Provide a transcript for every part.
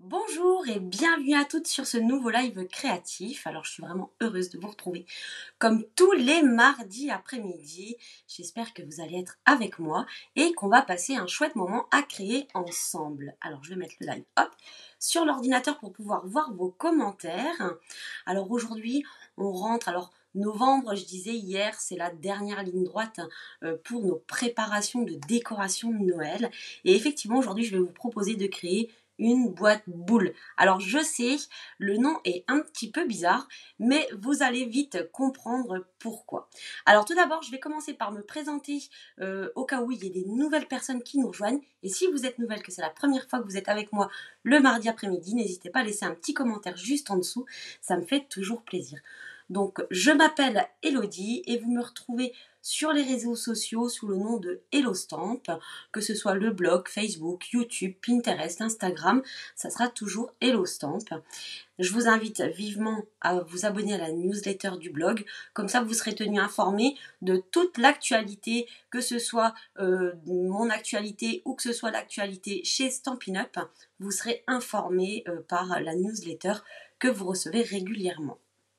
Bonjour et bienvenue à toutes sur ce nouveau live créatif. Alors je suis vraiment heureuse de vous retrouver comme tous les mardis après-midi. J'espère que vous allez être avec moi et qu'on va passer un chouette moment à créer ensemble. Alors je vais mettre le live sur l'ordinateur pour pouvoir voir vos commentaires. Alors aujourd'hui on rentre, alors novembre, je disais hier, c'est la dernière ligne droite pour nos préparations de décoration de Noël. Et effectivement aujourd'hui je vais vous proposer de créer une boîte boule. Alors je sais, le nom est un petit peu bizarre, mais vous allez vite comprendre pourquoi. Alors tout d'abord, je vais commencer par me présenter au cas où il y ait des nouvelles personnes qui nous rejoignent. Et si vous êtes nouvelle, que c'est la première fois que vous êtes avec moi le mardi après-midi, n'hésitez pas à laisser un petit commentaire juste en dessous, ça me fait toujours plaisir. Donc je m'appelle Elodie et vous me retrouvez sur les réseaux sociaux sous le nom de HelloStamp, que ce soit le blog, Facebook, YouTube, Pinterest, Instagram, ça sera toujours HelloStamp. Je vous invite vivement à vous abonner à la newsletter du blog, comme ça vous serez tenu informé de toute l'actualité, que ce soit mon actualité ou que ce soit l'actualité chez Stampin' Up, vous serez informé par la newsletter que vous recevez régulièrement.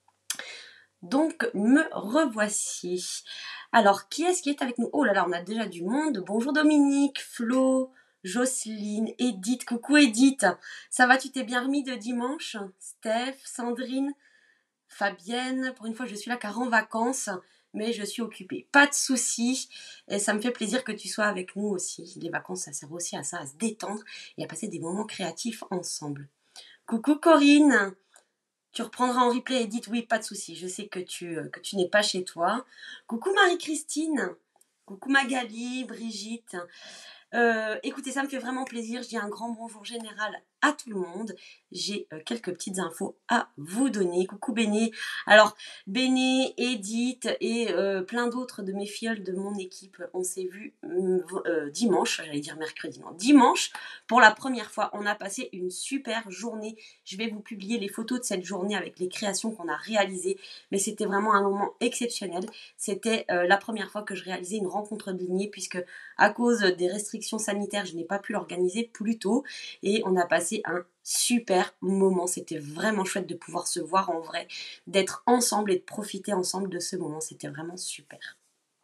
Donc, me revoici. Alors, qui est-ce qui est avec nous? Oh là là, on a déjà du monde. Bonjour Dominique, Flo, Jocelyne, Edith. Coucou Edith. Ça va, tu t'es bien remis de dimanche? Steph, Sandrine, Fabienne. Pour une fois, je suis là car en vacances, mais je suis occupée. Pas de soucis. Et ça me fait plaisir que tu sois avec nous aussi. Les vacances, ça sert aussi à ça, à se détendre et à passer des moments créatifs ensemble. Coucou Corinne. Tu reprendras en replay et dites oui, pas de souci. Je sais que tu n'es pas chez toi. Coucou Marie-Christine. Coucou Magali, Brigitte. Écoutez, ça me fait vraiment plaisir. Je dis un grand bonjour général à tout le monde. J'ai quelques petites infos à vous donner. Coucou Béné. Alors, Béné, Edith et plein d'autres de mes filleuls de mon équipe, on s'est vus dimanche, j'allais dire mercredi, non, dimanche, pour la première fois. On a passé une super journée. Je vais vous publier les photos de cette journée avec les créations qu'on a réalisées. Mais c'était vraiment un moment exceptionnel. C'était la première fois que je réalisais une rencontre de lignée puisque à cause des restrictions sanitaires, je n'ai pas pu l'organiser plus tôt et on a passé un super moment. C'était vraiment chouette de pouvoir se voir en vrai, d'être ensemble et de profiter ensemble de ce moment. C'était vraiment super.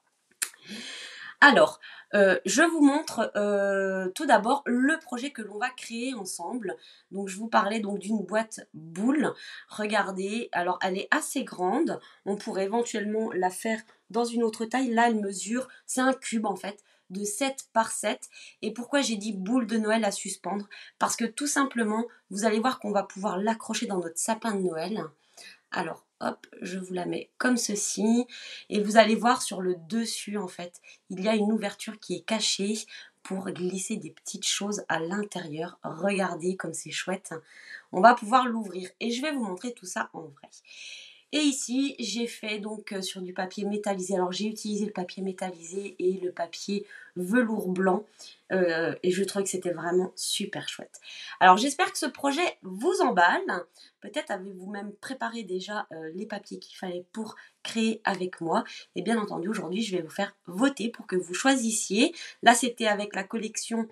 Alors, je vous montre tout d'abord le projet que l'on va créer ensemble. Donc, je vous parlais donc d'une boîte boule. Regardez, alors elle est assez grande. On pourrait éventuellement la faire dans une autre taille. Là, elle mesure, c'est un cube en fait, de 7 par 7. Et pourquoi j'ai dit boule de Noël à suspendre? Parce que tout simplement, vous allez voir qu'on va pouvoir l'accrocher dans notre sapin de Noël. Alors, hop, je vous la mets comme ceci. Et vous allez voir sur le dessus, en fait, il y a une ouverture qui est cachée pour glisser des petites choses à l'intérieur. Regardez comme c'est chouette. On va pouvoir l'ouvrir. Et je vais vous montrer tout ça en vrai. Et ici, j'ai fait donc sur du papier métallisé. Alors, j'ai utilisé le papier métallisé et le papier velours blanc. Et je trouvais que c'était vraiment super chouette. Alors, j'espère que ce projet vous emballe. Peut-être avez-vous même préparé déjà les papiers qu'il fallait pour créer avec moi. Et bien entendu, aujourd'hui, je vais vous faire voter pour que vous choisissiez. Là, c'était avec la collection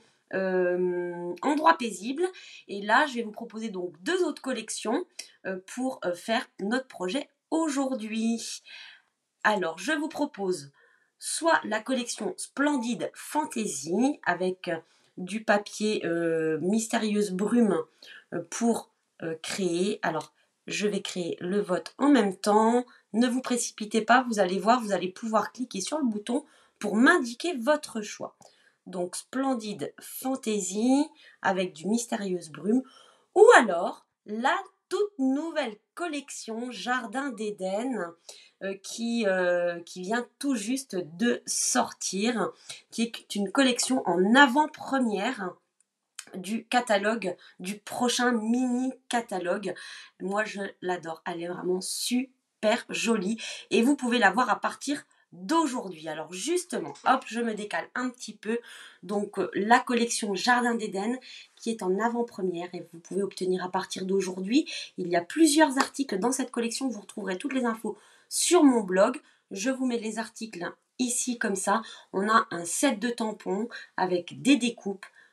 Endroit paisible. Et là, je vais vous proposer donc deux autres collections pour faire notre projet aujourd'hui. Alors, je vous propose soit la collection Splendide Fantasy avec du papier Mystérieuse Brume pour créer. Alors, je vais créer le vote en même temps. Ne vous précipitez pas, vous allez voir, vous allez pouvoir cliquer sur le bouton pour m'indiquer votre choix. Donc, Splendide Fantasy avec du Mystérieuse Brume ou alors la toute nouvelle collection Jardin d'Éden qui vient tout juste de sortir, qui est une collection en avant-première du catalogue, du prochain mini catalogue. Moi je l'adore, elle est vraiment super jolie et vous pouvez la voir à partir d'aujourd'hui. Alors justement, hop, je me décale un petit peu. Donc la collection Jardin d'Éden qui est en avant-première et vous pouvez obtenir à partir d'aujourd'hui. Il y a plusieurs articles dans cette collection, vous retrouverez toutes les infos sur mon blog. Je vous mets les articles ici comme ça. On a un set de tampons avec des découpes,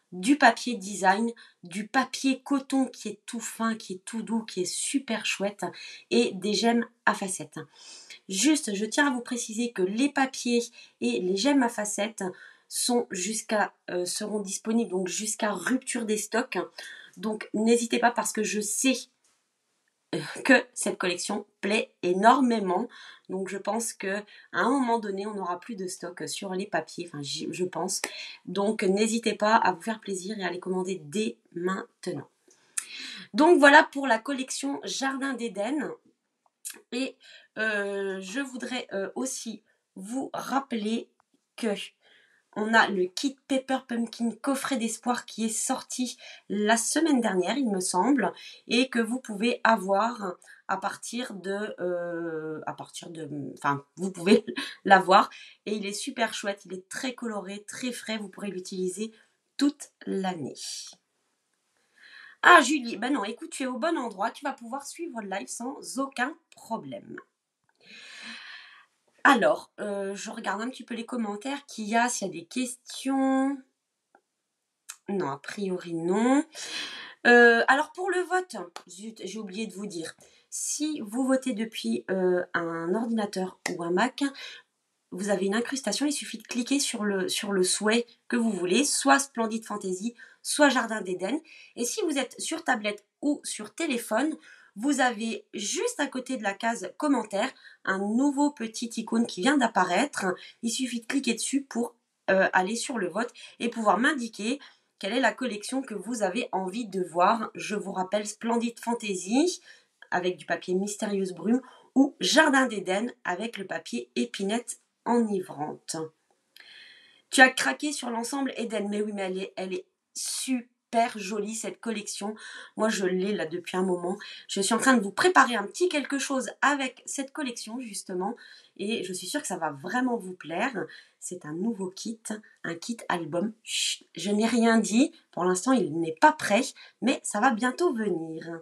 du papier design, du papier coton qui est tout fin, qui est tout doux, qui est super chouette et des gemmes à facettes. Juste, je tiens à vous préciser que les papiers et les gemmes à facettes seront disponibles donc jusqu'à rupture des stocks. Donc n'hésitez pas parce que je sais que cette collection plaît énormément. Donc je pense qu'à un moment donné, on n'aura plus de stock sur les papiers, enfin je pense. Donc n'hésitez pas à vous faire plaisir et à les commander dès maintenant. Donc voilà pour la collection Jardin d'Éden. Et je voudrais aussi vous rappeler que on a le kit Pepper Pumpkin coffret d'espoir qui est sorti la semaine dernière, il me semble, et que vous pouvez avoir enfin, vous pouvez l'avoir, et il est super chouette, il est très coloré, très frais, vous pourrez l'utiliser toute l'année. Ah Julie, ben non, écoute, tu es au bon endroit, tu vas pouvoir suivre le live sans aucun problème. Alors, je regarde un petit peu les commentaires qu'il y a, s'il y a des questions. Non, a priori non. Alors pour le vote, zut, j'ai oublié de vous dire. Si vous votez depuis un ordinateur ou un Mac, vous avez une incrustation, il suffit de cliquer sur le souhait que vous voulez, soit Splendide Fantasy, soit Jardin d'Éden. Et si vous êtes sur tablette ou sur téléphone, vous avez juste à côté de la case commentaire un nouveau petit icône qui vient d'apparaître. Il suffit de cliquer dessus pour aller sur le vote et pouvoir m'indiquer quelle est la collection que vous avez envie de voir. Je vous rappelle Splendide Fantasy avec du papier Mystérieuse Brume ou Jardin d'Éden avec le papier Épinette enivrante. Tu as craqué sur l'ensemble Eden, mais oui, mais elle est super jolie cette collection. Moi, je l'ai là depuis un moment. Je suis en train de vous préparer un petit quelque chose avec cette collection justement, et je suis sûre que ça va vraiment vous plaire. C'est un nouveau kit, un kit album. Chut, je n'ai rien dit. Pour l'instant, il n'est pas prêt, mais ça va bientôt venir.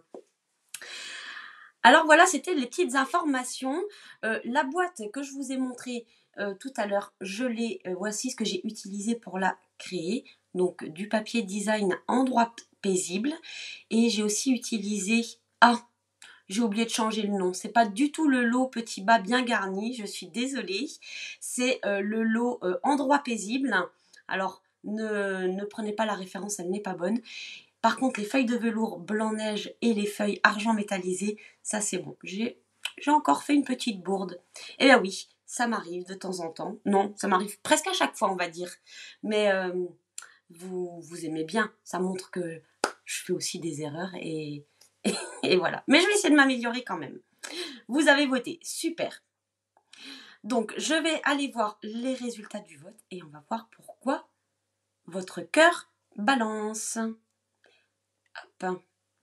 Alors voilà, c'était les petites informations. La boîte que je vous ai montrée tout à l'heure, voici ce que j'ai utilisé pour la créer. Donc du papier design endroit paisible. Et j'ai aussi utilisé... Ah, j'ai oublié de changer le nom. C'est pas du tout le lot petit bas bien garni, je suis désolée. C'est le lot endroit paisible. Alors ne prenez pas la référence, elle n'est pas bonne. Par contre, les feuilles de velours blanc-neige et les feuilles argent métallisé, ça c'est bon. J'ai encore fait une petite bourde. Eh bien oui, ça m'arrive de temps en temps. Non, ça m'arrive presque à chaque fois, on va dire. Mais vous aimez bien. Ça montre que je fais aussi des erreurs et voilà. Mais je vais essayer de m'améliorer quand même. Vous avez voté, super. Donc, je vais aller voir les résultats du vote et on va voir pourquoi votre cœur balance. Hop.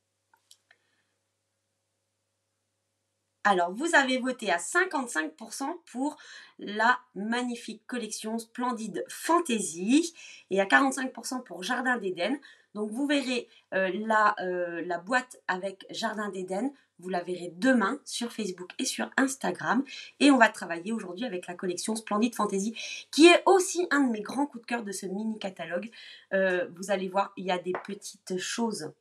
Alors, vous avez voté à 55% pour la magnifique collection Splendide Fantasy et à 45% pour Jardin d'Éden. Donc, vous verrez la boîte avec Jardin d'Éden. Vous la verrez demain sur Facebook et sur Instagram. Et on va travailler aujourd'hui avec la collection Splendide Fantasy, qui est aussi un de mes grands coups de cœur de ce mini catalogue. Vous allez voir, il y a des petites choses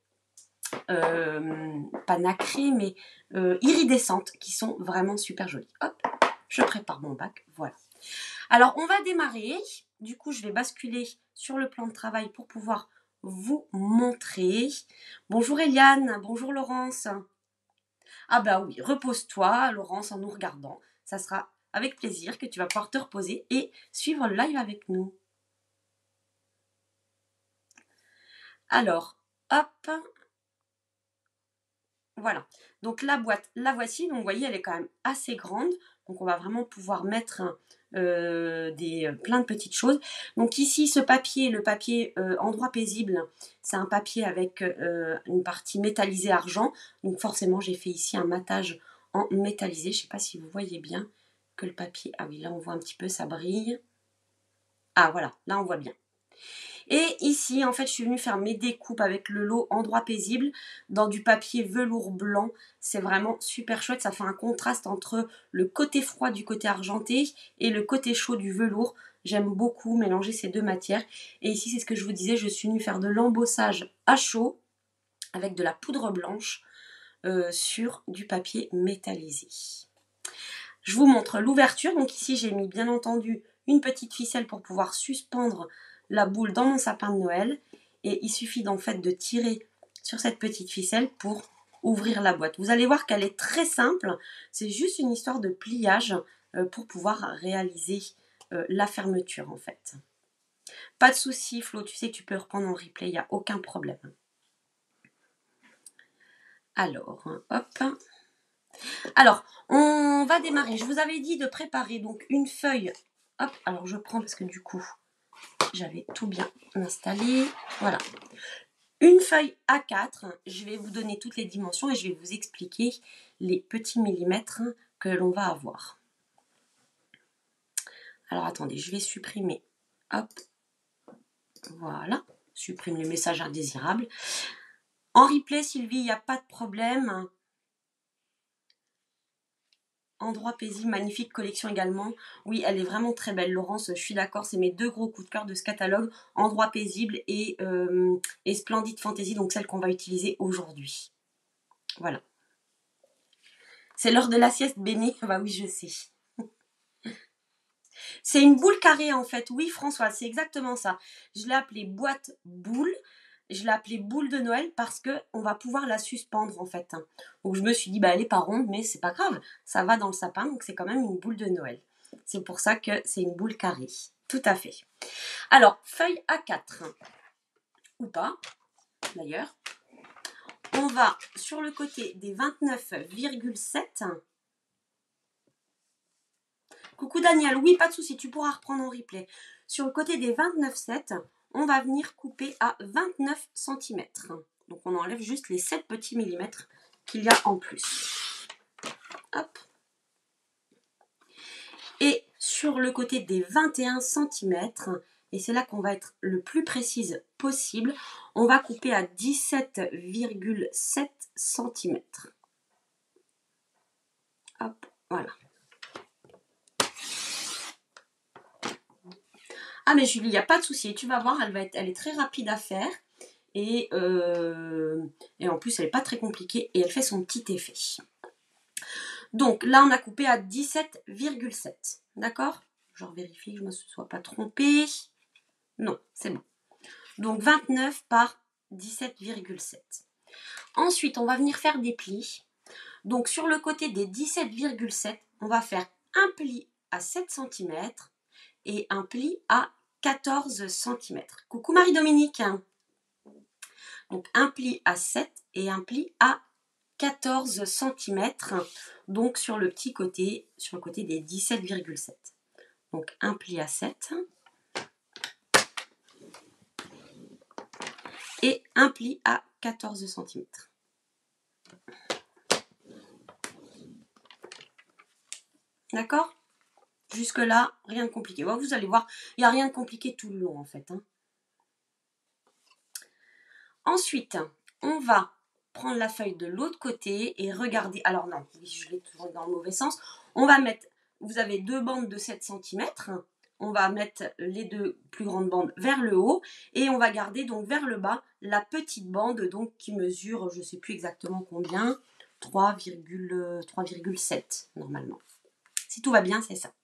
pas nacrées, mais iridescentes, qui sont vraiment super jolies. Hop, je prépare mon bac, voilà. Alors, on va démarrer. Du coup, je vais basculer sur le plan de travail pour pouvoir vous montrer. Bonjour Eliane, bonjour Laurence. Ah bah oui, repose-toi Laurence en nous regardant. Ça sera avec plaisir que tu vas pouvoir te reposer et suivre le live avec nous. Alors, hop, voilà, donc la boîte, la voici. Donc vous voyez, elle est quand même assez grande. Donc on va vraiment pouvoir mettre plein de petites choses. Donc ici, ce papier, le papier endroit paisible, c'est un papier avec une partie métallisée argent. Donc forcément, j'ai fait ici un matage en métallisé. Je ne sais pas si vous voyez bien que le papier... Ah oui, là on voit un petit peu, ça brille. Ah voilà, là on voit bien. Et ici, en fait, je suis venue faire mes découpes avec le lot endroit paisible dans du papier velours blanc. C'est vraiment super chouette. Ça fait un contraste entre le côté froid du côté argenté et le côté chaud du velours. J'aime beaucoup mélanger ces deux matières. Et ici, c'est ce que je vous disais, je suis venue faire de l'embossage à chaud avec de la poudre blanche sur du papier métallisé. Je vous montre l'ouverture. Donc ici, j'ai mis bien entendu une petite ficelle pour pouvoir suspendre la boule dans mon sapin de Noël. Et il suffit en fait de tirer sur cette petite ficelle pour ouvrir la boîte. Vous allez voir qu'elle est très simple. C'est juste une histoire de pliage pour pouvoir réaliser la fermeture en fait. Pas de souci, Flo, tu sais que tu peux reprendre en replay, il n'y a aucun problème. Alors, hop. Alors, on va démarrer. Je vous avais dit de préparer donc une feuille. Hop, alors je prends parce que du coup, j'avais tout bien installé. Voilà. Une feuille A4. Je vais vous donner toutes les dimensions et je vais vous expliquer les petits millimètres que l'on va avoir. Alors, attendez, je vais supprimer. Hop. Voilà. Supprime les messages indésirables. En replay, Sylvie, il n'y a pas de problème. Endroit paisible, magnifique collection également. Oui, elle est vraiment très belle, Laurence, je suis d'accord. C'est mes deux gros coups de cœur de ce catalogue. Endroit paisible et Splendide Fantasy, donc celle qu'on va utiliser aujourd'hui. Voilà. C'est l'heure de la sieste, Béné. Bah oui, je sais. C'est une boule carrée en fait. Oui, François, c'est exactement ça. Je l'ai appelée boîte boule. Je l'ai appelée boule de Noël parce qu'on va pouvoir la suspendre en fait. Donc je me suis dit, bah elle est pas ronde, mais c'est pas grave. Ça va dans le sapin, donc c'est quand même une boule de Noël. C'est pour ça que c'est une boule carrée. Tout à fait. Alors, feuille A4. Ou pas, d'ailleurs. On va sur le côté des 29,7. Coucou Daniel, oui, pas de souci, tu pourras reprendre en replay. Sur le côté des 29,7, on va venir couper à 29 cm. Donc on enlève juste les 7 petits millimètres qu'il y a en plus. Hop. Et sur le côté des 21 cm, et c'est là qu'on va être le plus précise possible, on va couper à 17,7 cm. Hop, voilà. Ah mais Julie, il n'y a pas de souci, tu vas voir, elle est très rapide à faire. Et en plus, elle n'est pas très compliquée et elle fait son petit effet. Donc là, on a coupé à 17,7. D'accord? Je vérifie que je ne me sois pas trompée. Non, c'est bon. Donc 29 par 17,7. Ensuite, on va venir faire des plis. Donc sur le côté des 17,7, on va faire un pli à 7 cm et un pli à 14 cm. Coucou Marie-Dominique. Donc un pli à 7 et un pli à 14 cm. Donc sur le petit côté, sur le côté des 17,7. Donc un pli à 7 et un pli à 14 cm. D'accord? Jusque là, rien de compliqué. Bon, vous allez voir, il n'y a rien de compliqué tout le long en fait. Ensuite, on va prendre la feuille de l'autre côté et regarder. Alors non, je l'ai toujours dans le mauvais sens. On va mettre, vous avez deux bandes de 7 cm. On va mettre les deux plus grandes bandes vers le haut et on va garder donc vers le bas la petite bande donc qui mesure, je ne sais plus exactement combien, 3,7 normalement. Si tout va bien, c'est ça.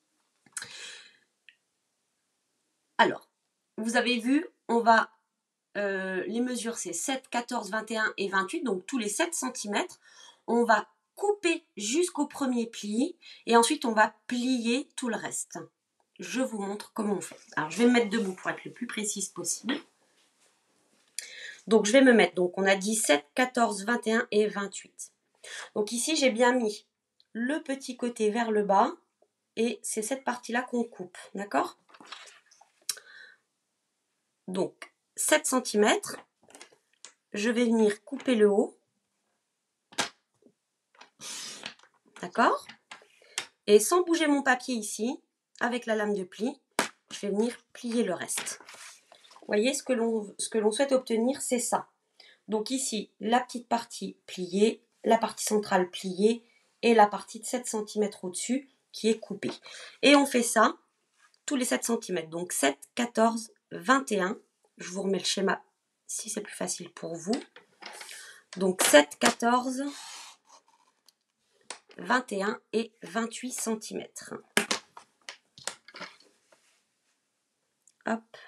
Alors, vous avez vu, on va les mesures c'est 7, 14, 21 et 28, donc tous les 7 cm. On va couper jusqu'au premier pli et ensuite on va plier tout le reste. Je vous montre comment on fait. Alors je vais me mettre debout pour être le plus précise possible. Donc je vais me mettre, donc on a dit 7, 14, 21 et 28. Donc ici j'ai bien mis le petit côté vers le bas et c'est cette partie-là qu'on coupe, d'accord? Donc 7 cm, je vais venir couper le haut, d'accord? Et sans bouger mon papier ici, avec la lame de pli, je vais venir plier le reste. Vous voyez, ce que l'on souhaite obtenir, c'est ça. Donc ici, la petite partie pliée, la partie centrale pliée et la partie de 7 cm au-dessus qui est coupée. Et on fait ça tous les 7 cm. Donc 7, 14, 21. Je vous remets le schéma si c'est plus facile pour vous. Donc 7, 14, 21 et 28 cm. Hop.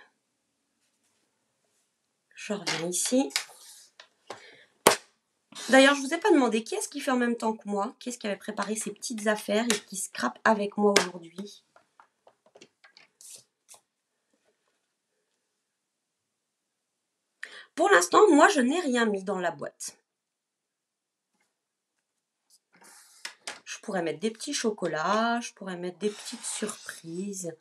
Je reviens ici. D'ailleurs, je ne vous ai pas demandé qui est-ce qui fait en même temps que moi, qui est-ce qui avait préparé ces petites affaires et qui scrape avec moi aujourd'hui. Pour l'instant, moi, je n'ai rien mis dans la boîte. Je pourrais mettre des petits chocolats, je pourrais mettre des petites surprises.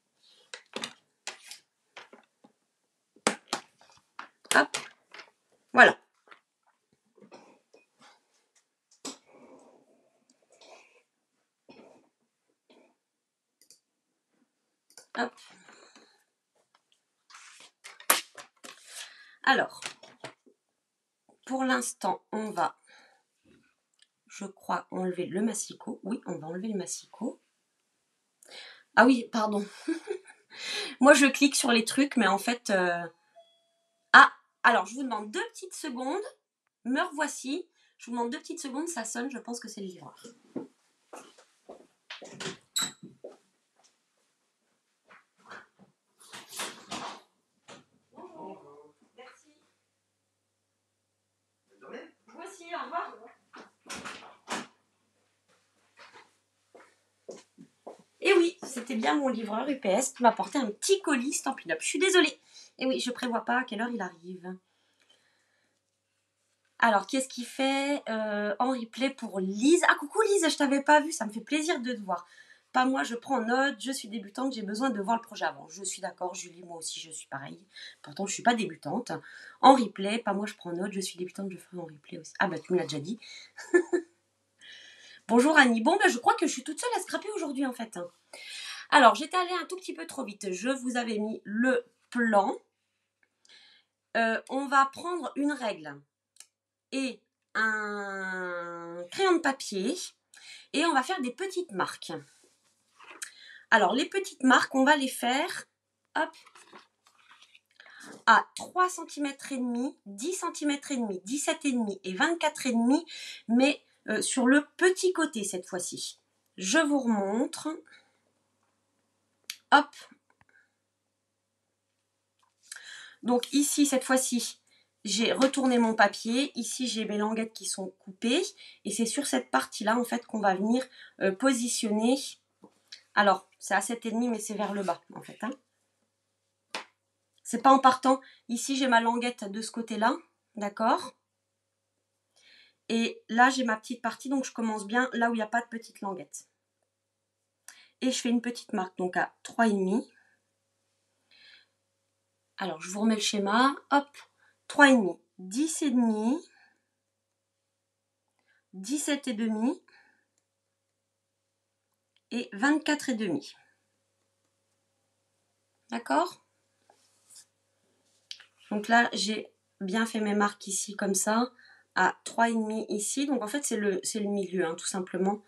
Hop, voilà. Hop. Alors, pour l'instant, on va, je crois, enlever le massicot. Oui, on va enlever le massicot. Ah oui, pardon. Moi, je clique sur les trucs, mais en fait... Ah, alors, je vous demande 2 petites secondes. Me revoici. Je vous demande 2 petites secondes, ça sonne, je pense que c'est le livreur. Bonjour. Merci. Bonne journée. Vous aussi, au revoir. Et oui, c'était bien mon livreur UPS qui m'a apporté un petit colis Stampin' Up. Je suis désolée. Et oui, je prévois pas à quelle heure il arrive. Alors, qu'est-ce qu'il fait en replay pour Lise? Ah, coucou Lise, je t'avais pas vu, ça me fait plaisir de te voir. Pas moi, je prends note, je suis débutante, j'ai besoin de voir le projet avant. Je suis d'accord, Julie, moi aussi, je suis pareil. Pourtant, je suis pas débutante. En replay, pas moi, je prends note, je suis débutante, je ferai en replay aussi. Ah bah, tu me l'as déjà dit. Bonjour Annie. Bon, bah, je crois que je suis toute seule à scraper aujourd'hui, en fait. Alors, j'étais allée un tout petit peu trop vite. Je vous avais mis le plan. On va prendre une règle et un crayon de papier et on va faire des petites marques. Alors, les petites marques, on va les faire hop, à 3 cm et demi, 10 cm et demi, 17,5 et 24,5, mais sur le petit côté cette fois-ci. Je vous remontre. Hop. Donc ici, cette fois-ci, j'ai retourné mon papier. Ici, j'ai mes languettes qui sont coupées. Et c'est sur cette partie-là, en fait, qu'on va venir positionner. Alors, c'est à 7,5, mais c'est vers le bas, en fait. Hein. C'est pas en partant. Ici, j'ai ma languette de ce côté-là. D'accord? Et là, j'ai ma petite partie. Donc, je commence bien là où il n'y a pas de petite languette. Et je fais une petite marque, donc à 3,5. Alors, je vous remets le schéma. Hop, 3,5, 10,5. 17,5 et 24,5. D'accord? Donc là, j'ai bien fait mes marques ici comme ça, à 3,5 ici. Donc en fait, c'est le milieu, hein, tout simplement.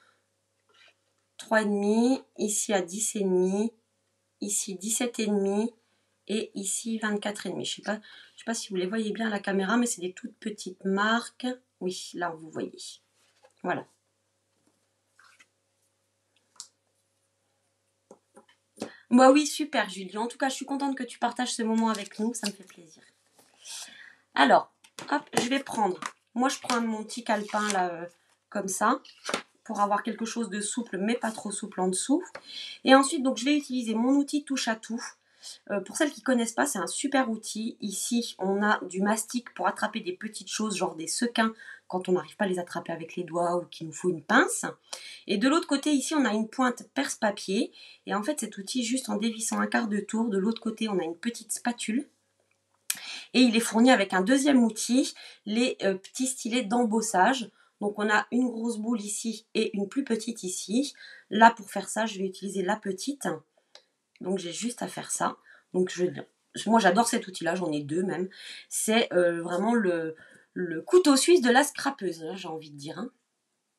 3,5, ici à 10,5, ici 17,5 et ici 24,5. Je sais pas si vous les voyez bien à la caméra, mais c'est des toutes petites marques. Oui, là, vous voyez. Voilà. Bah oui, super Julie. En tout cas, je suis contente que tu partages ce moment avec nous. Ça me fait plaisir. Alors, hop, je vais prendre. Moi, je prends mon petit calepin là, comme ça, pour avoir quelque chose de souple, mais pas trop souple en dessous. Et ensuite, donc, je vais utiliser mon outil touche à tout. Pour celles qui ne connaissent pas, c'est un super outil. Ici, on a du mastic pour attraper des petites choses, genre des sequins, quand on n'arrive pas à les attraper avec les doigts ou qu'il nous faut une pince. Et de l'autre côté, ici, on a une pointe perce-papier. Et en fait, cet outil, juste en dévissant un quart de tour, de l'autre côté, on a une petite spatule. Et il est fourni avec un deuxième outil, les petits stylets d'embossage. Donc on a une grosse boule ici et une plus petite ici. Là, pour faire ça, je vais utiliser la petite. Donc j'ai juste à faire ça. Donc moi j'adore cet outil-là, j'en ai deux même. C'est vraiment le couteau suisse de la scrapeuse, j'ai envie de dire. Hein.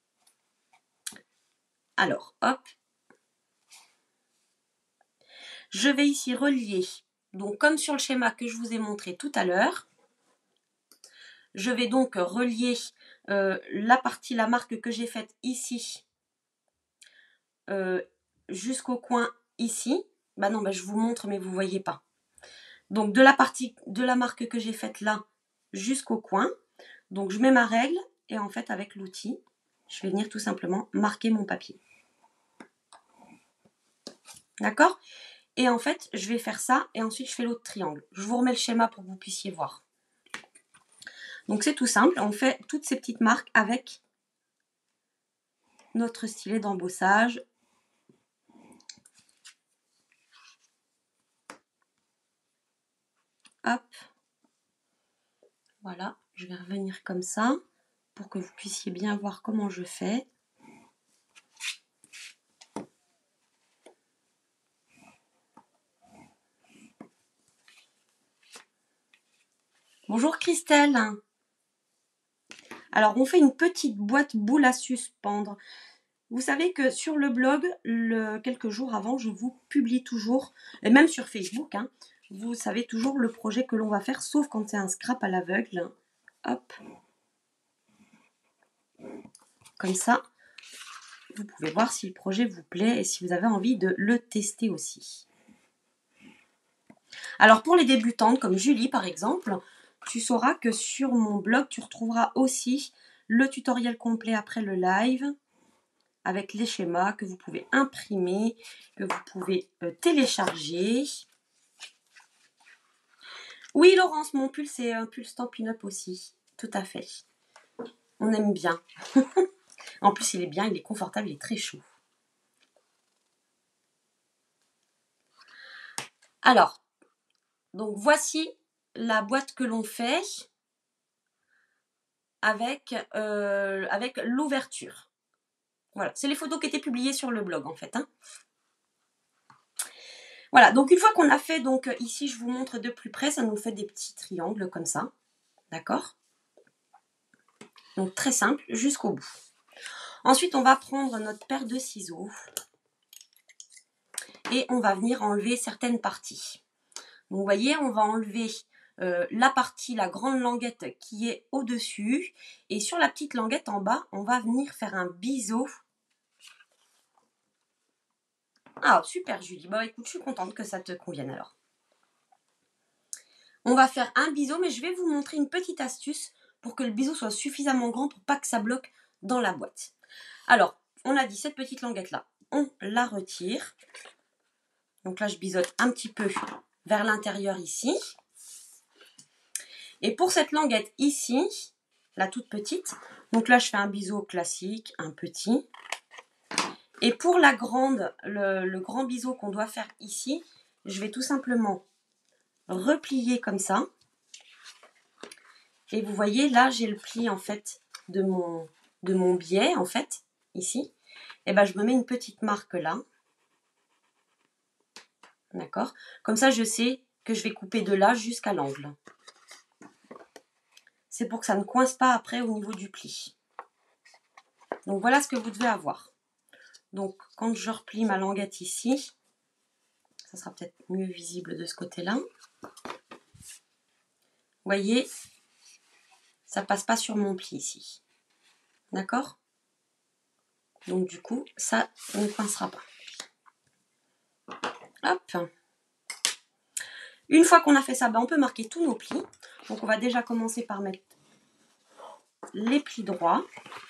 Alors, hop. Je vais ici relier, donc comme sur le schéma que je vous ai montré tout à l'heure, je vais donc relier la marque que j'ai faite ici jusqu'au coin ici. Bah non, bah je vous montre mais vous ne voyez pas. Donc de la partie de la marque que j'ai faite là jusqu'au coin. Donc je mets ma règle et en fait avec l'outil, je vais venir tout simplement marquer mon papier. D'accord? Et en fait, je vais faire ça et ensuite je fais l'autre triangle. Je vous remets le schéma pour que vous puissiez voir. Donc c'est tout simple, on fait toutes ces petites marques avec notre stylet d'embossage. Hop. Voilà, je vais revenir comme ça pour que vous puissiez bien voir comment je fais. Bonjour Christelle. Alors on fait une petite boîte boule à suspendre. Vous savez que sur le blog, quelques jours avant, je vous publie toujours, et même sur Facebook, hein, vous savez toujours le projet que l'on va faire, sauf quand c'est un scrap à l'aveugle. Hop. Comme ça, vous pouvez voir si le projet vous plaît et si vous avez envie de le tester aussi. Alors pour les débutantes, comme Julie par exemple, tu sauras que sur mon blog, tu retrouveras aussi le tutoriel complet après le live, avec les schémas que vous pouvez imprimer, que vous pouvez télécharger. Oui, Laurence, mon pull, c'est un pull Stampin' Up aussi. Tout à fait. On aime bien. En plus, il est bien, il est confortable, il est très chaud. Alors, donc voici la boîte que l'on fait avec l'ouverture. Voilà, c'est les photos qui étaient publiées sur le blog en fait. Hein. Voilà, donc une fois qu'on a fait, donc ici je vous montre de plus près, ça nous fait des petits triangles comme ça. D'accord? Donc très simple jusqu'au bout. Ensuite, on va prendre notre paire de ciseaux et on va venir enlever certaines parties. Donc vous voyez, on va enlever la partie, la grande languette qui est au-dessus. Et sur la petite languette en bas, on va venir faire un biseau. Ah, super Julie. Bon, écoute, je suis contente que ça te convienne alors. On va faire un biseau, mais je vais vous montrer une petite astuce pour que le biseau soit suffisamment grand pour pas que ça bloque dans la boîte. Alors, on a dit cette petite languette-là, on la retire. Donc là, je biseaute un petit peu vers l'intérieur ici. Et pour cette languette ici, la toute petite, donc là, je fais un biseau classique, un petit. Et pour la grande, le grand biseau qu'on doit faire ici, je vais tout simplement replier comme ça. Et vous voyez, là, j'ai le pli, en fait, de mon biais, en fait, ici. Et ben, je me mets une petite marque là. D'accord? Comme ça, je sais que je vais couper de là jusqu'à l'angle. C'est pour que ça ne coince pas après au niveau du pli. Donc, voilà ce que vous devez avoir. Donc, quand je replie ma languette ici, ça sera peut-être mieux visible de ce côté-là. Vous voyez, ça passe pas sur mon pli ici. D'accord? Donc, du coup, ça ne coincera pas. Hop. Une fois qu'on a fait ça, ben on peut marquer tous nos plis. Donc, on va déjà commencer par mettre les plis droits.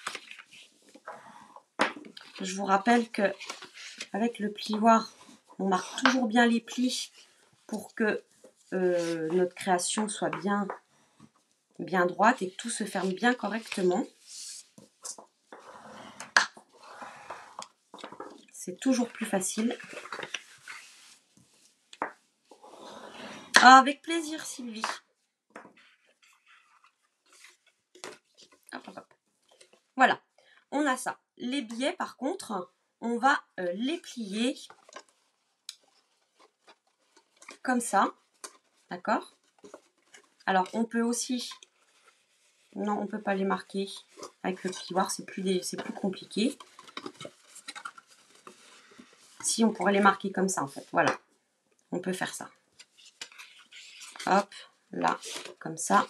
Je vous rappelle que avec le plioir, on marque toujours bien les plis pour que notre création soit bien droite et que tout se ferme bien correctement. C'est toujours plus facile. Ah, avec plaisir, Sylvie. Hop, hop, hop. Voilà, on a ça. Les biais, par contre, on va les plier comme ça. D'accord? Alors, on peut aussi... Non, on ne peut pas les marquer avec le plioir, c'est plus compliqué. Si, on pourrait les marquer comme ça, en fait. Voilà. on peut faire ça. Hop, là, comme ça.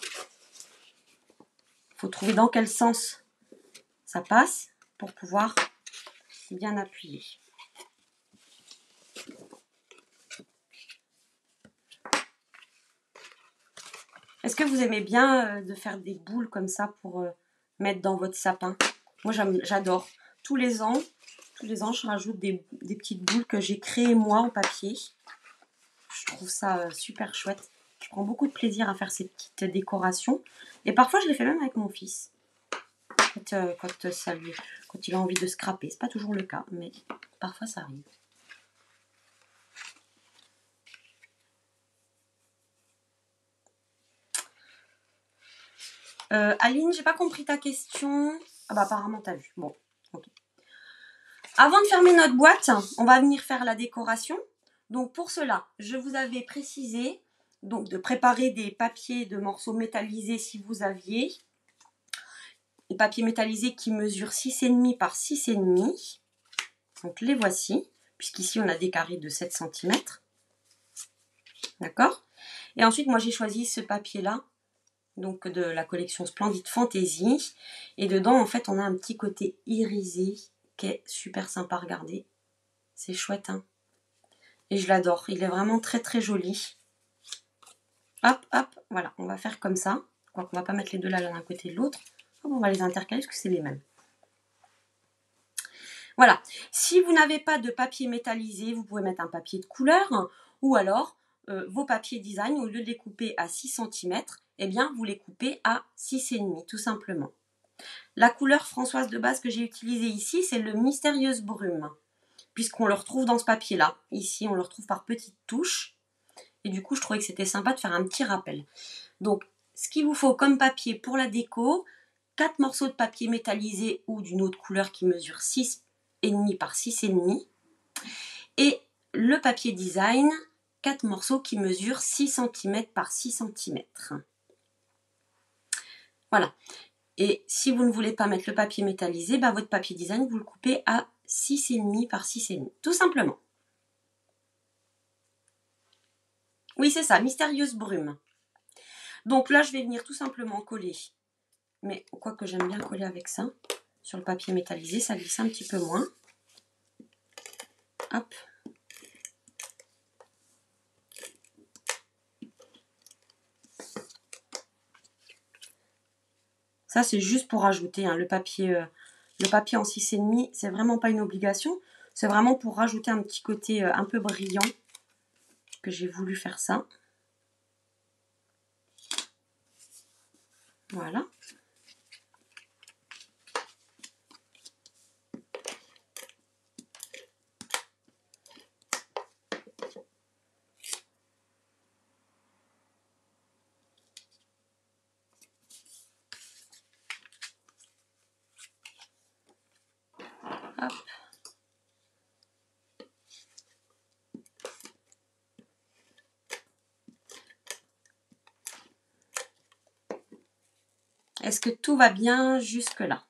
Il faut trouver dans quel sens ça passe pour pouvoir bien appuyer. Est-ce que vous aimez bien de faire des boules comme ça pour mettre dans votre sapin? Moi, j'adore. Tous les ans, je rajoute des petites boules que j'ai créées moi en papier. Je trouve ça super chouette. Je prends beaucoup de plaisir à faire ces petites décorations. Et parfois, je les fais même avec mon fils. Quand il a envie de scraper. C'est pas toujours le cas, mais parfois ça arrive. Aline, j'ai pas compris ta question. Ah bah apparemment t'as vu. Bon, ok. Avant de fermer notre boîte, on va venir faire la décoration. Donc pour cela, je vous avais précisé donc de préparer des papiers de morceaux métallisés si vous aviez. Des papiers métallisés qui mesurent 6,5 par 6,5. Donc les voici, puisqu'ici on a des carrés de 7 cm. D'accord? Et ensuite, moi j'ai choisi ce papier-là, donc de la collection Splendid Fantasy. Et dedans, en fait, on a un petit côté irisé qui est super sympa à regarder. C'est chouette, hein? Et je l'adore. Il est vraiment très très joli. Hop, hop, voilà. On va faire comme ça. Quoi qu'on va pas mettre les deux là l'un à côté de l'autre. On va les intercaler parce que c'est les mêmes. Voilà. Si vous n'avez pas de papier métallisé, vous pouvez mettre un papier de couleur ou alors vos papiers design, au lieu de les couper à 6 cm, eh bien, vous les coupez à 6,5 tout simplement. La couleur Françoise de base que j'ai utilisée ici, c'est le Mystérieuse Brume, puisqu'on le retrouve dans ce papier-là. Ici, on le retrouve par petites touches. Et du coup, je trouvais que c'était sympa de faire un petit rappel. Donc, ce qu'il vous faut comme papier pour la déco, 4 morceaux de papier métallisé ou d'une autre couleur qui mesure 6,5 par 6,5. Et le papier design, 4 morceaux qui mesurent 6 cm par 6 cm. Voilà. Et si vous ne voulez pas mettre le papier métallisé, bah votre papier design, vous le coupez à 6,5 par 6,5. Tout simplement. Oui, c'est ça, Mystérieuse Brume. Donc là, je vais venir tout simplement coller. Mais quoique j'aime bien coller avec ça. Sur le papier métallisé, ça glisse un petit peu moins. Hop. Ça, c'est juste pour ajouter hein, le papier en 6,5. C'est vraiment pas une obligation. C'est vraiment pour rajouter un petit côté un peu brillant que j'ai voulu faire ça. Voilà. Hop. Est-ce que tout va bien jusque-là?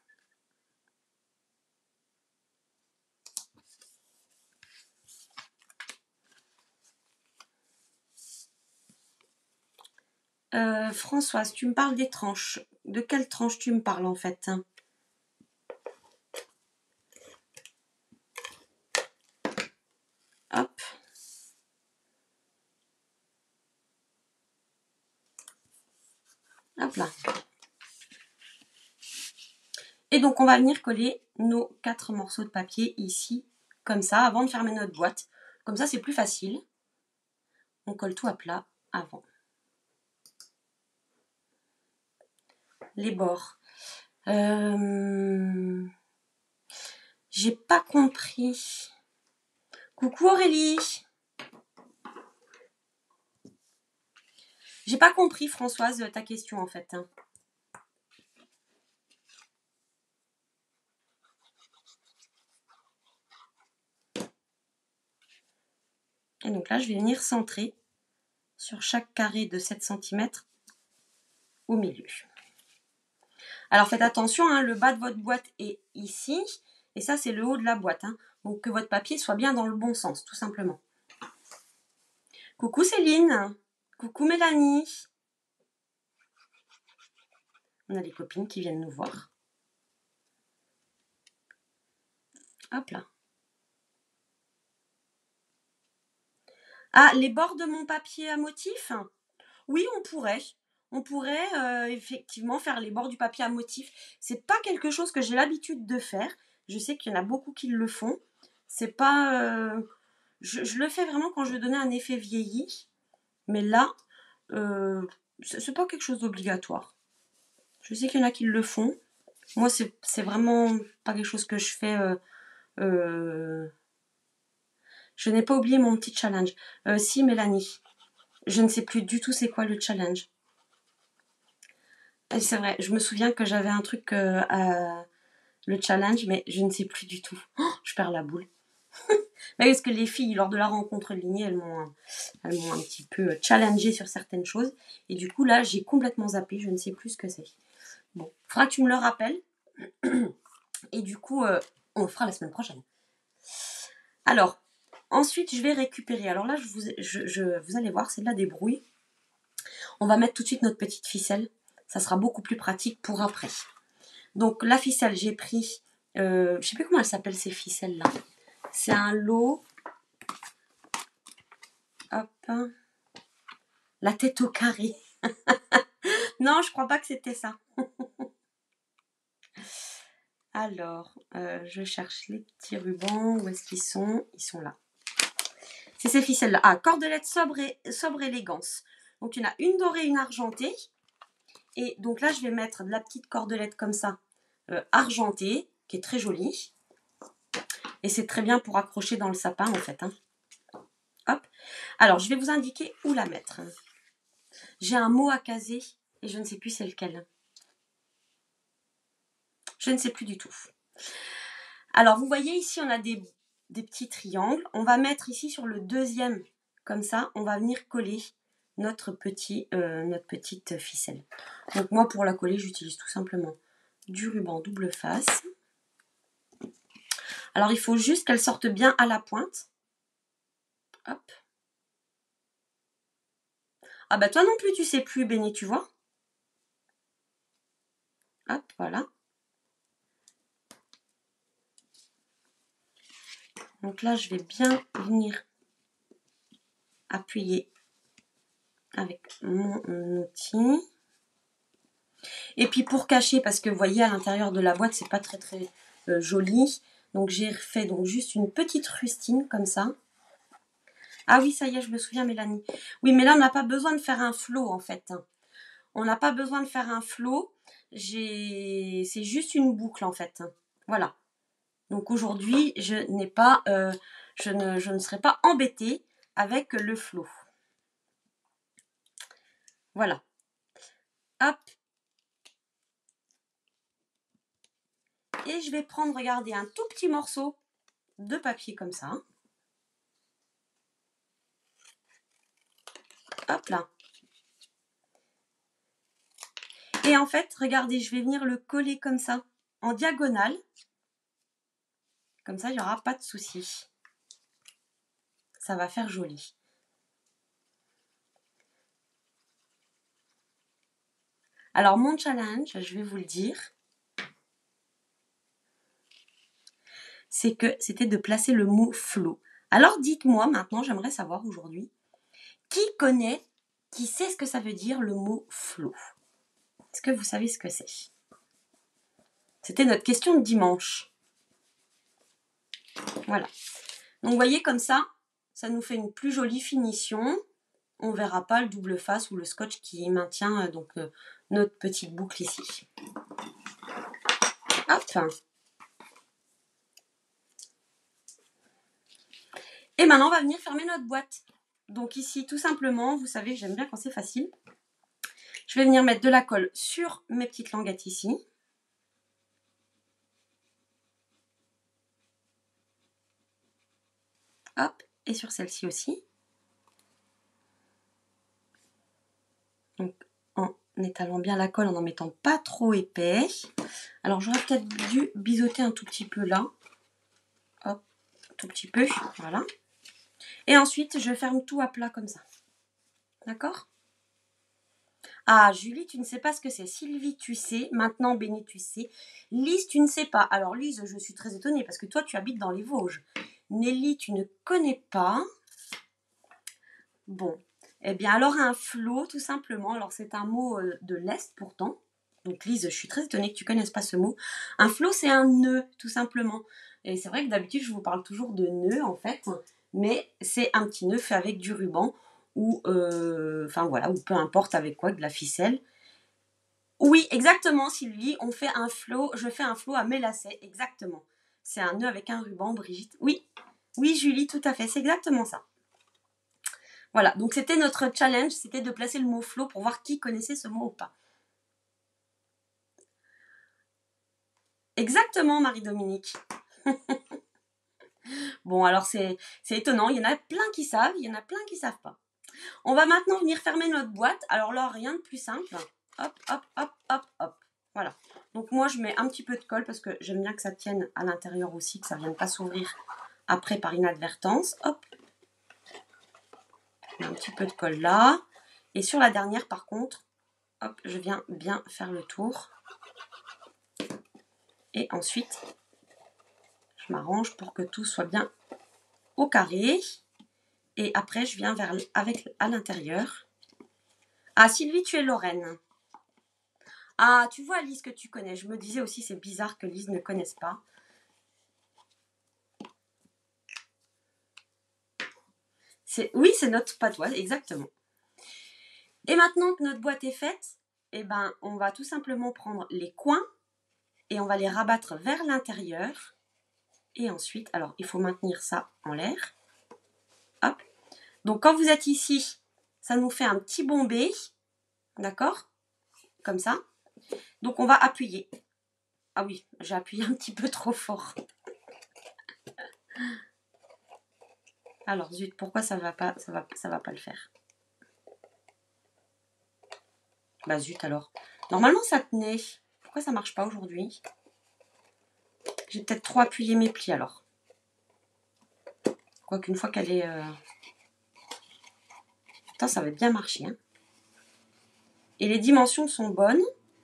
Françoise, tu me parles des tranches. De quelle tranche tu me parles en fait? Hop. Hop là. Et donc, on va venir coller nos 4 morceaux de papier ici, comme ça, avant de fermer notre boîte. Comme ça, c'est plus facile. On colle tout à plat avant. Les bords. J'ai pas compris. Coucou Aurélie. J'ai pas compris, Françoise, ta question en fait. Et donc là, je vais venir centrer sur chaque carré de 7 cm au milieu. Alors faites attention, hein, le bas de votre boîte est ici, et ça c'est le haut de la boîte. Hein. Donc que votre papier soit bien dans le bon sens, tout simplement. Coucou Céline. Coucou Mélanie. On a les copines qui viennent nous voir. Hop là. Ah, les bords de mon papier à motif? Oui, on pourrait. On pourrait effectivement faire les bords du papier à motif. C'est pas quelque chose que j'ai l'habitude de faire. Je sais qu'il y en a beaucoup qui le font. C'est pas. Je le fais vraiment quand je veux donner un effet vieilli. Mais là, c'est pas quelque chose d'obligatoire. Je sais qu'il y en a qui le font. Moi, c'est vraiment pas quelque chose que je fais. Je n'ai pas oublié mon petit challenge. Si, Mélanie. Je ne sais plus du tout c'est quoi le challenge. C'est vrai, je me souviens que j'avais un truc le challenge, mais je ne sais plus du tout. Oh, je perds la boule. Mais parce que les filles, lors de la rencontre lignée, elles m'ont un petit peu challengé sur certaines choses. Et du coup, là, j'ai complètement zappé. Je ne sais plus ce que c'est. Bon, faudra que tu me le rappelles. Et du coup, on le fera la semaine prochaine. Alors, ensuite, je vais récupérer. Alors là, vous allez voir, c'est de la débrouille. On va mettre tout de suite notre petite ficelle. Ça sera beaucoup plus pratique pour après. Donc, la ficelle, j'ai pris... je ne sais plus comment elles s'appellent ces ficelles-là. C'est un lot. Hop. La tête au carré. Non, je crois pas que c'était ça. Alors, je cherche les petits rubans. Où est-ce qu'ils sont? Ils sont là. C'est ces ficelles-là. Ah, cordelette sobre élégance. Donc, il y en a une dorée, une argentée. Et donc là, je vais mettre de la petite cordelette comme ça, argentée, qui est très jolie. Et c'est très bien pour accrocher dans le sapin, en fait. Hein. Hop. Alors, je vais vous indiquer où la mettre. J'ai un mot à caser et je ne sais plus c'est lequel. Je ne sais plus du tout. Alors, vous voyez ici, on a des petits triangles. On va mettre ici sur le deuxième, comme ça, on va venir coller notre petite ficelle. Donc, moi, pour la coller, j'utilise tout simplement du ruban double face. Alors, il faut juste qu'elle sorte bien à la pointe. Hop. Ah bah toi non plus, tu sais plus, Béni, tu vois. Hop, voilà. Donc là, je vais bien venir appuyer avec mon outil. Et puis pour cacher, parce que vous voyez à l'intérieur de la boîte, c'est pas très joli. Donc j'ai fait donc juste une petite rustine comme ça. Ah oui, ça y est, je me souviens, Mélanie. Oui, mais là, on n'a pas besoin de faire un flot, en fait. On n'a pas besoin de faire un flot. C'est juste une boucle, en fait. Voilà. Donc aujourd'hui, je ne serai pas embêtée avec le flot. Voilà. Hop. Et je vais prendre, regardez, un tout petit morceau de papier comme ça. Hop là. Et en fait, regardez, je vais venir le coller comme ça, en diagonale. Comme ça, il n'y aura pas de souci. Ça va faire joli. Alors, mon challenge, je vais vous le dire, c'est que c'était de placer le mot flot. Alors, dites-moi maintenant, j'aimerais savoir aujourd'hui, qui sait ce que ça veut dire le mot flot? Est-ce que vous savez ce que c'est? C'était notre question de dimanche. Voilà. Donc, vous voyez, comme ça nous fait une plus jolie finition. On ne verra pas le double face ou le scotch qui maintient notre petite boucle ici. Hop. Et maintenant, on va venir fermer notre boîte. Donc ici, tout simplement, vous savez, j'aime bien quand c'est facile. Je vais venir mettre de la colle sur mes petites languettes ici. Hop, et sur celle-ci aussi. Donc, en étalant bien la colle, en n'en mettant pas trop épais. Alors, j'aurais peut-être dû biseauter un tout petit peu là. Hop, tout petit peu, voilà. Et ensuite, je ferme tout à plat comme ça. D'accord? Ah, Julie, tu ne sais pas ce que c'est. Sylvie, tu sais. Maintenant, Béni, tu sais. Lise, tu ne sais pas. Alors, Lise, je suis très étonnée parce que toi, tu habites dans les Vosges. Nelly, tu ne connais pas. Bon. Eh bien, alors, un flot, tout simplement. Alors, c'est un mot de l'Est, pourtant. Donc, Lise, je suis très étonnée que tu ne connaisses pas ce mot. Un flot, c'est un nœud, tout simplement. Et c'est vrai que d'habitude, je vous parle toujours de nœud, en fait. Mais c'est un petit nœud fait avec du ruban ou, enfin voilà, ou peu importe avec quoi, de la ficelle. Oui, exactement, Sylvie. On fait un flot. Je fais un flot à mes lacets, exactement. C'est un nœud avec un ruban, Brigitte. Oui, oui, Julie, tout à fait. C'est exactement ça. Voilà. Donc c'était notre challenge, c'était de placer le mot flot pour voir qui connaissait ce mot ou pas. Exactement, Marie-Dominique. Bon, alors c'est étonnant. Il y en a plein qui savent, il y en a plein qui savent pas. On va maintenant venir fermer notre boîte. Alors là, rien de plus simple. Hop, hop, hop, hop, hop. Voilà. Donc moi, je mets un petit peu de colle parce que j'aime bien que ça tienne à l'intérieur aussi, que ça ne vienne pas s'ouvrir après par inadvertance. Hop. Un petit peu de colle là. Et sur la dernière, par contre, hop, je viens bien faire le tour. Et ensuite, je m'arrange pour que tout soit bien au carré. Et après, je viens à l'intérieur. Ah, Sylvie, tu es Lorraine. Ah, tu vois Lise que tu connais. Je me disais aussi, c'est bizarre que Lise ne connaisse pas. Oui, c'est notre patois, exactement. Et maintenant que notre boîte est faite, eh ben, on va tout simplement prendre les coins et on va les rabattre vers l'intérieur. Et ensuite, alors, il faut maintenir ça en l'air. Hop. Donc, quand vous êtes ici, ça nous fait un petit bombé. D'accord? Comme ça. Donc, on va appuyer. Ah oui, j'ai appuyé un petit peu trop fort. Alors, zut, pourquoi ça va pas, ça va pas le faire? Bah zut alors. Normalement, ça tenait. Pourquoi ça marche pas aujourd'hui? J'ai peut-être trop appuyé mes plis alors. Quoique une fois qu'elle est... Putain, ça va bien marcher. Hein. Et les dimensions sont bonnes.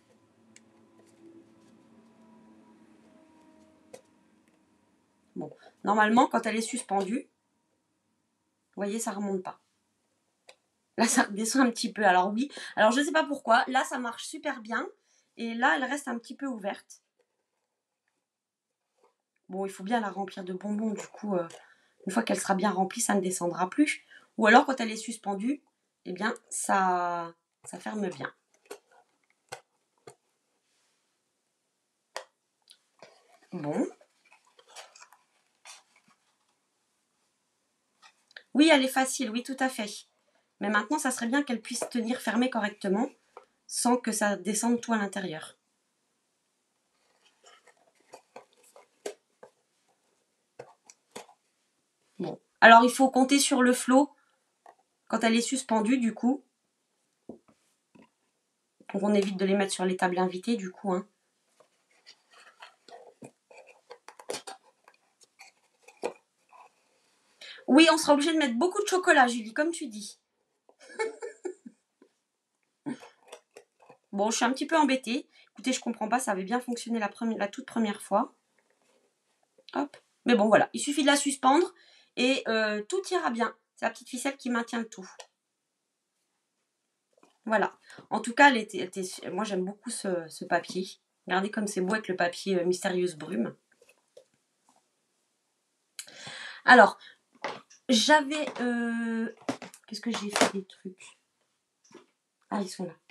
Bon, normalement, quand elle est suspendue, vous voyez, ça remonte pas. Là, ça redescend un petit peu. Alors oui, alors je sais pas pourquoi. Là, ça marche super bien. Et là, elle reste un petit peu ouverte. Bon, il faut bien la remplir de bonbons. Du coup, une fois qu'elle sera bien remplie, ça ne descendra plus. Ou alors, quand elle est suspendue, eh bien, ça ferme bien. Bon. Oui, elle est facile, oui, tout à fait. Mais maintenant, ça serait bien qu'elle puisse tenir fermée correctement sans que ça descende tout à l'intérieur. Bon. Alors, il faut compter sur le flot quand elle est suspendue, du coup. Pour qu'on évite de les mettre sur les tables invitées, du coup. Hein. Oui, on sera obligé de mettre beaucoup de chocolat, Julie, comme tu dis. Bon, je suis un petit peu embêtée. Écoutez, je comprends pas, ça avait bien fonctionné la toute première fois. Hop. Mais bon, voilà, il suffit de la suspendre et tout ira bien. C'est la petite ficelle qui maintient le tout. Voilà. En tout cas, moi j'aime beaucoup ce papier. Regardez comme c'est beau avec le papier Mystérieuse Brume. Alors, j'avais... Qu'est-ce que j'ai fait des trucs? Ah, ils sont là.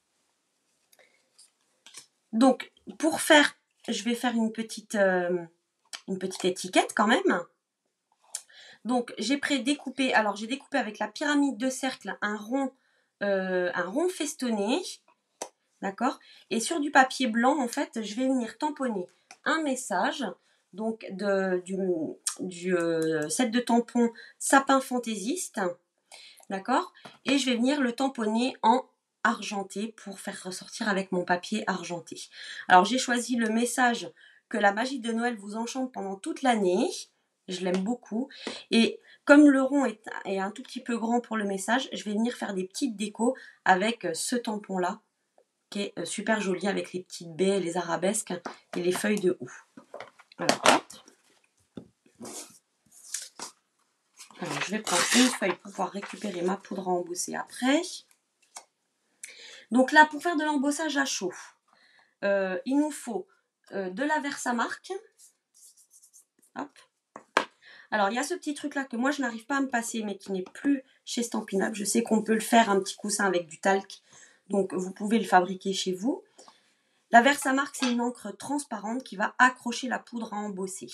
Donc, pour faire... Je vais faire une petite étiquette quand même. Donc, j'ai prédécoupé... Alors, j'ai découpé avec la pyramide de cercle un rond festonné. D'accord? Et sur du papier blanc, en fait, je vais venir tamponner un message, donc du set de tampons sapin fantaisiste, d'accord? Et je vais venir le tamponner en argenté pour faire ressortir avec mon papier argenté. Alors, j'ai choisi le message que la magie de Noël vous enchante pendant toute l'année. Je l'aime beaucoup. Et comme le rond est un tout petit peu grand pour le message, je vais venir faire des petites décos avec ce tampon-là, qui est super joli avec les petites baies, les arabesques et les feuilles de houx. Voilà, hop. Alors, je vais prendre une feuille pour pouvoir récupérer ma poudre à embosser après. Donc là, pour faire de l'embossage à chaud, il nous faut de la Versamark. Hop. Alors, il y a ce petit truc-là que moi, je n'arrive pas à me passer, mais qui n'est plus chez Stampin' Up. Je sais qu'on peut le faire, un petit coussin avec du talc. Donc, vous pouvez le fabriquer chez vous. La Versamark, c'est une encre transparente qui va accrocher la poudre à embosser.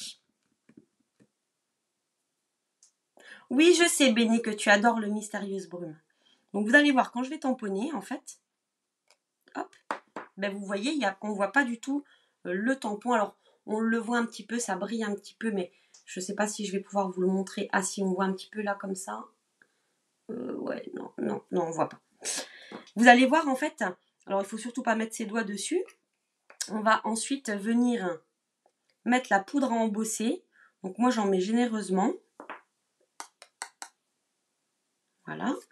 Oui, je sais, Béni, que tu adores le Mystérieuse Brume. Donc, vous allez voir, quand je vais tamponner, en fait, hop, ben vous voyez, on ne voit pas du tout le tampon. Alors, on le voit un petit peu, ça brille un petit peu, mais je ne sais pas si je vais pouvoir vous le montrer. Ah, si, on voit un petit peu là, comme ça. Ouais, non, on ne voit pas. Vous allez voir, en fait, alors il ne faut surtout pas mettre ses doigts dessus. On va ensuite venir mettre la poudre à embosser. Donc, moi, j'en mets généreusement. Voilà. Vous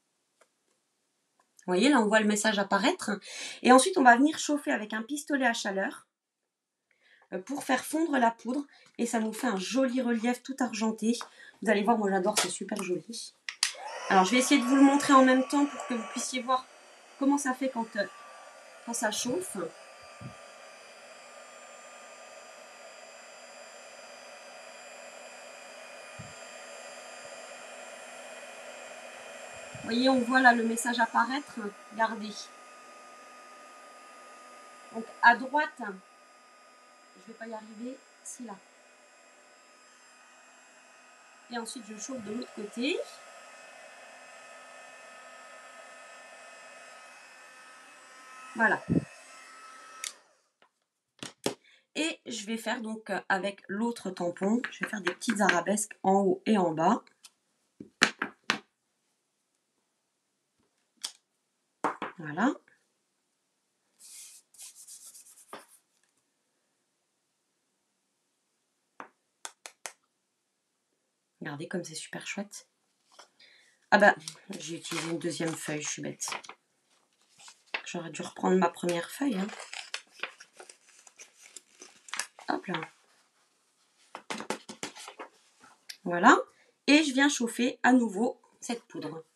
voyez, là, on voit le message apparaître. Et ensuite, on va venir chauffer avec un pistolet à chaleur pour faire fondre la poudre. Et ça nous fait un joli relief tout argenté. Vous allez voir, moi, j'adore, c'est super joli. Alors, je vais essayer de vous le montrer en même temps pour que vous puissiez voir comment ça fait quand ça chauffe. Vous voyez, on voit là le message apparaître. Regardez. Donc, à droite, je ne vais pas y arriver, c'est là. Et ensuite, je chauffe de l'autre côté. Voilà. Et je vais faire donc avec l'autre tampon, je vais faire des petites arabesques en haut et en bas. Voilà. Regardez comme c'est super chouette. Ah bah, j'ai utilisé une deuxième feuille, je suis bête. J'aurais dû reprendre ma première feuille. Hein. Hop là. Voilà. Et je viens chauffer à nouveau cette poudre.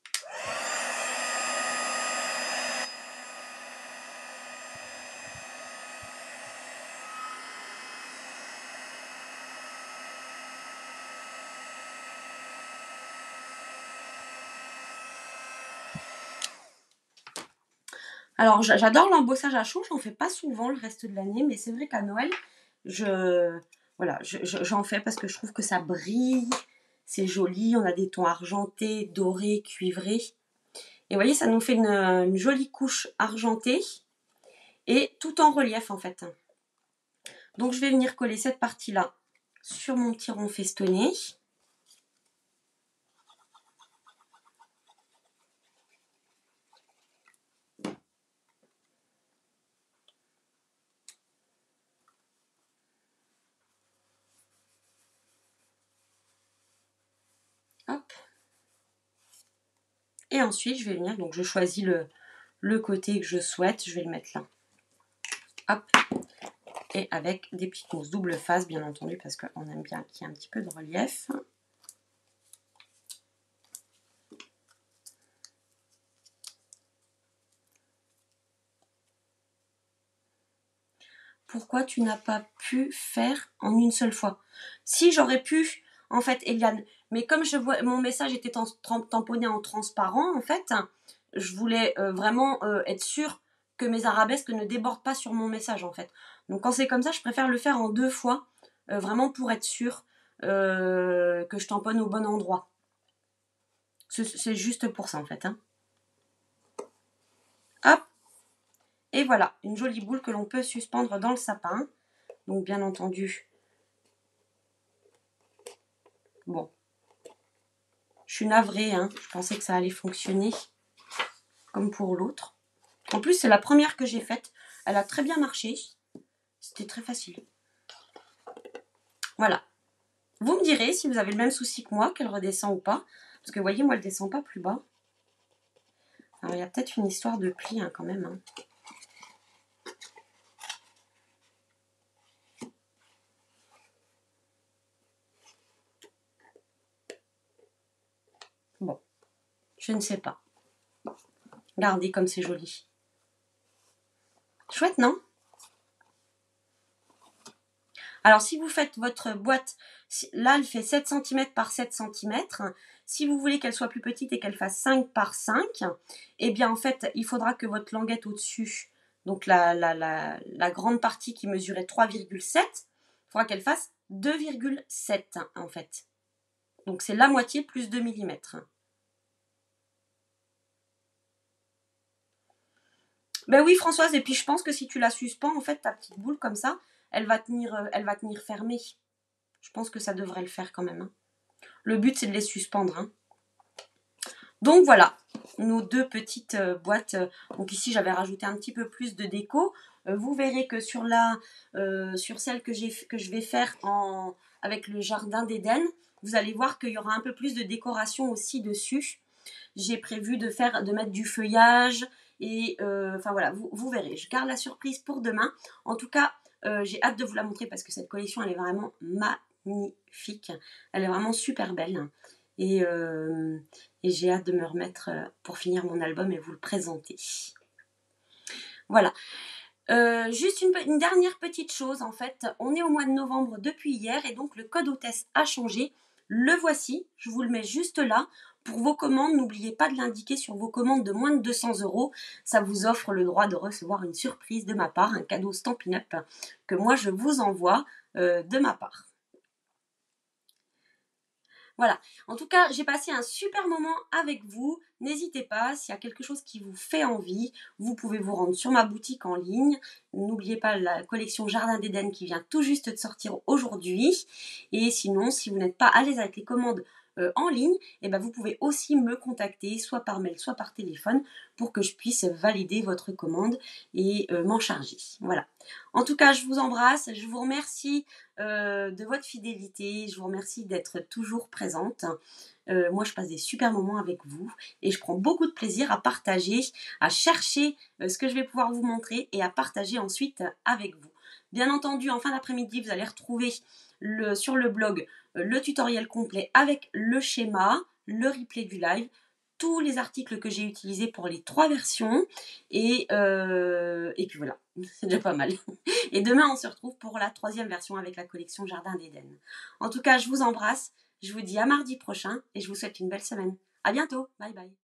Alors, j'adore l'embossage à chaud. J'en fais pas souvent le reste de l'année, mais c'est vrai qu'à Noël, j'en fais parce que je trouve que ça brille. C'est joli. On a des tons argentés, dorés, cuivrés. Et vous voyez, ça nous fait une jolie couche argentée et tout en relief en fait. Donc, je vais venir coller cette partie-là sur mon petit rond festonné. Hop. Et ensuite, je vais venir, donc je choisis le côté que je souhaite, je vais le mettre là. Hop. Et avec des petites mousses double face, bien entendu, parce qu'on aime bien qu'il y ait un petit peu de relief. Pourquoi tu n'as pas pu faire en une seule fois? Si, j'aurais pu, en fait, Eliane. Mais comme je vois, mon message était tamponné en transparent, en fait, je voulais vraiment être sûre que mes arabesques ne débordent pas sur mon message, en fait. Donc, quand c'est comme ça, je préfère le faire en 2 fois, vraiment pour être sûre que je tamponne au bon endroit. C'est juste pour ça, en fait. Hein. Hop. Et voilà, une jolie boule que l'on peut suspendre dans le sapin. Donc, bien entendu, bon, je suis navrée, hein. Je pensais que ça allait fonctionner comme pour l'autre. En plus, c'est la première que j'ai faite. Elle a très bien marché. C'était très facile. Voilà. Vous me direz si vous avez le même souci que moi, qu'elle redescend ou pas. Parce que vous voyez, moi, elle descend pas plus bas. Alors, il y a peut-être une histoire de pli hein, quand même. Hein. Bon, je ne sais pas. Regardez comme c'est joli. Chouette, non? Alors, si vous faites votre boîte, là, elle fait 7 cm par 7 cm. Si vous voulez qu'elle soit plus petite et qu'elle fasse 5 par 5, eh bien, en fait, il faudra que votre languette au-dessus, donc la grande partie qui mesurait 3,7, il faudra qu'elle fasse 2,7, en fait. Donc, c'est la moitié plus 2 mm. Ben oui, Françoise, et puis je pense que si tu la suspends, en fait, ta petite boule comme ça, elle va tenir fermée. Je pense que ça devrait le faire quand même. Hein. Le but, c'est de les suspendre. Hein. Donc voilà, nos deux petites boîtes. Donc ici, j'avais rajouté un petit peu plus de déco. Vous verrez que sur celle que je vais faire avec le jardin d'Éden, vous allez voir qu'il y aura un peu plus de décoration aussi dessus. J'ai prévu de mettre du feuillage et enfin voilà, vous verrez. Je garde la surprise pour demain. En tout cas, j'ai hâte de vous la montrer parce que cette collection, elle est vraiment magnifique. Elle est vraiment super belle. Et, euh, et j'ai hâte de me remettre pour finir mon album et vous le présenter. Voilà. Juste une dernière petite chose en fait. On est au mois de novembre depuis hier et donc le code hôtesse a changé. Le voici, je vous le mets juste là. Pour vos commandes, n'oubliez pas de l'indiquer sur vos commandes de moins de 200 €. Ça vous offre le droit de recevoir une surprise de ma part, un cadeau Stampin' Up que moi je vous envoie de ma part. Voilà. En tout cas, j'ai passé un super moment avec vous. N'hésitez pas, s'il y a quelque chose qui vous fait envie, vous pouvez vous rendre sur ma boutique en ligne. N'oubliez pas la collection Jardin d'Éden qui vient tout juste de sortir aujourd'hui. Et sinon, si vous n'êtes pas à l'aise avec les commandes en ligne, eh ben vous pouvez aussi me contacter, soit par mail, soit par téléphone, pour que je puisse valider votre commande et m'en charger. Voilà. En tout cas, je vous embrasse, je vous remercie de votre fidélité. Je vous remercie d'être toujours présente. Moi, je passe des super moments avec vous et je prends beaucoup de plaisir à partager, à chercher ce que je vais pouvoir vous montrer et à partager ensuite avec vous. Bien entendu, en fin d'après-midi, vous allez retrouver sur le blog le tutoriel complet avec le schéma, le replay du live, tous les articles que j'ai utilisés pour les 3 versions et puis voilà, c'est déjà pas mal. Et demain, on se retrouve pour la 3e version avec la collection Jardin d'Éden. En tout cas, je vous embrasse, je vous dis à mardi prochain et je vous souhaite une belle semaine. À bientôt, bye bye.